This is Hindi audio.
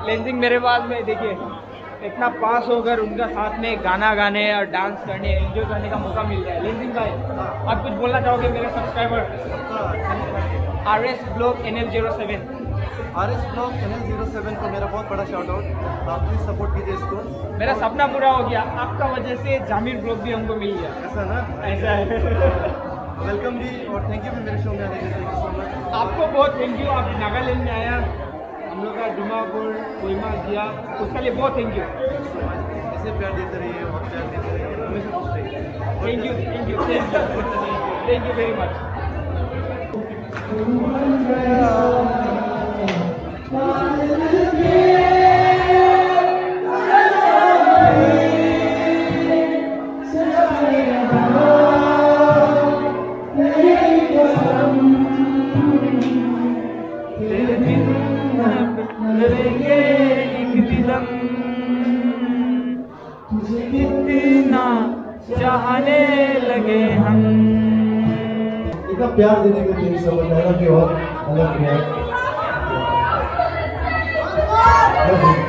लेंसिंग मेरे पास में देखिए इतना पास होकर उनका साथ में गाना गाने और डांस करने एंजॉय करने का मौका मिल रहा है। लेंसिंग भाई आप कुछ बोलना चाहोगे मेरे सब्सक्राइबर? RS Vlog NL07 को मेरा बहुत बड़ा शाउट आउट। आप प्लीज सपोर्ट कीजिए इसको। मेरा सपना पूरा हो गया आपका वजह से। जामिर ब्लॉग भी हमको मिल गया। ऐसा ना? ऐसा है। वेलकम जी और थैंक यू मेरे शो में आने के लिए। Thank you so much. आपको बहुत थैंक यू। आप नागालैंड में आया हम लोग का डिमापुर कोहिमा दिया उसके लिए बहुत थैंक यू। ऐसे प्यार देते रहिए और प्यार देते रहिए हमेशा खुश रहिए। Thank you very much. कितना चाहने लगे हम। इतना प्यार देने के लिए समझ आएगा कि और अलग है।